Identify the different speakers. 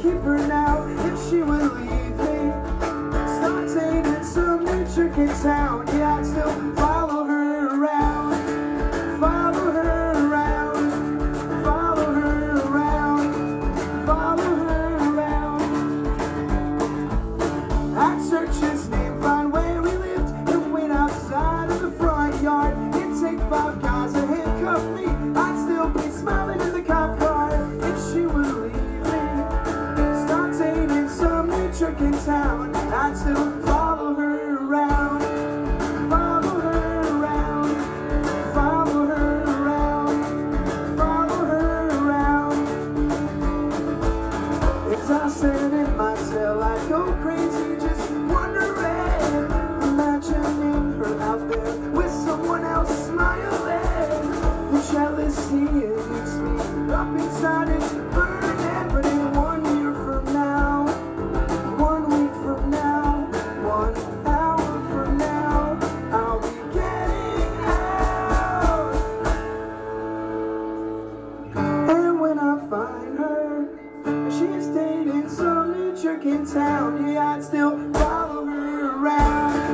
Speaker 1: keep her now if she would leave me. Start dating some new chick in town. Yeah, I'd still follow her around. Follow her around. Follow her around. Follow her around. I'd search his name, find where he lived, and wait outside of the front yard. It'd take 5 guys to handcuff me. I'd still be smiling in the cop car if she would leave me. Start dating some new chick in town. I'd still follow her around. Follow her around. Follow her around. Follow her around. Exhausted in my cell, I'd go crazy just wondering, imagining her out there with someone else smiling. The jealousy eats me up inside, it's burning. But in 1 year from now, 1 week from now, 1 hour from now, I'll be getting out. And when I find her, she's dating some new chick in town. Yeah, I'd still follow her around.